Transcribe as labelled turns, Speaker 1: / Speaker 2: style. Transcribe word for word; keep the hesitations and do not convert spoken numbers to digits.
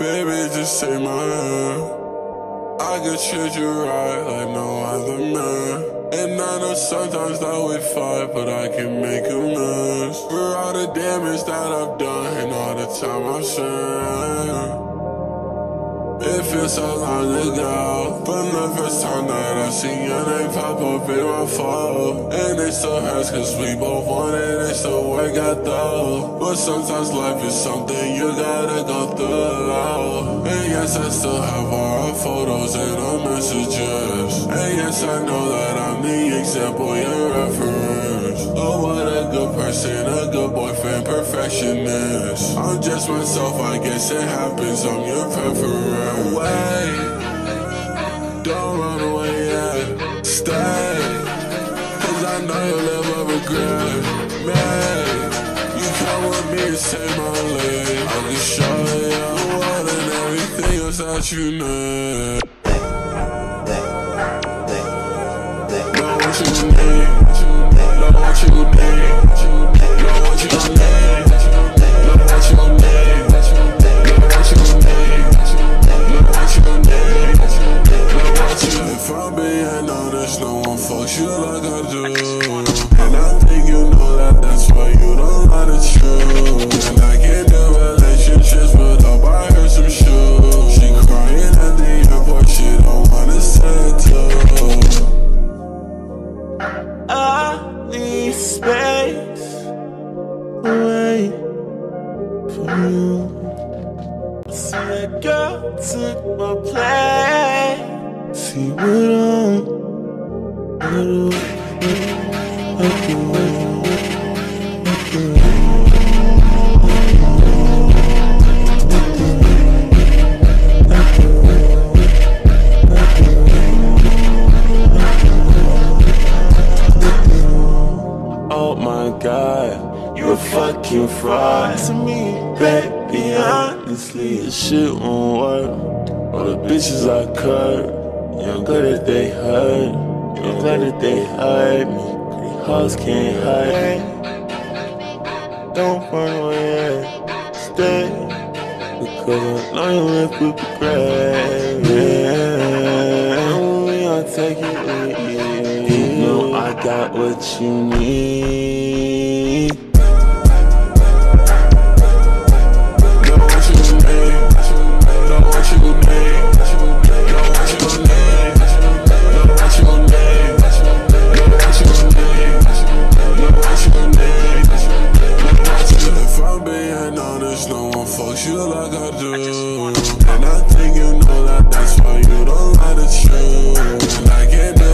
Speaker 1: Baby, just take my hand. I could treat you right like no other man. And I know sometimes that we fight, but I can make amends for all the damage that I've done and all the time I've spent. It feels so long ago, but the first time that I seen your name pop up in my phone. And it still hurts cause we both wanted it to work out though. But sometimes life is something you gotta go through. And yes, I still have all our photos and our messages. And yes, I know that I'm the example, your reference. Oh, what a good person, a good boyfriend, perfectionist. I'm just myself, I guess it happens, I'm your preference. Wait, don't run away yet, stay, cause I know you'll never regret. Man, you come with me and save my life. I can show you the world and everything else that you need. Know what you need, know what you need, know what you need, know what you need, know what you need. If I'm being honest, no one fucks you like I do. And I think you know that that's why you don't like the truth. And I can't do relationships, but up I heard some shoes. She crying at the airport, she don't wanna settle.
Speaker 2: I need space, wait for you. See that girl took my place. See what I'm, what I'm, what oh my God, you a fucking fraud to me, baby. Honestly, this shit won't work. All the bitches I cut, yeah, I'm glad that they hurt. Yeah, I'm glad that they hurt me. These hoes can't hurt me. Don't run away, stay, because I know you live with regret. And we all take it easy. You know I got what you need.
Speaker 1: Fuck you like I do. And I think you know that that's why you don't like the truth. And I can't do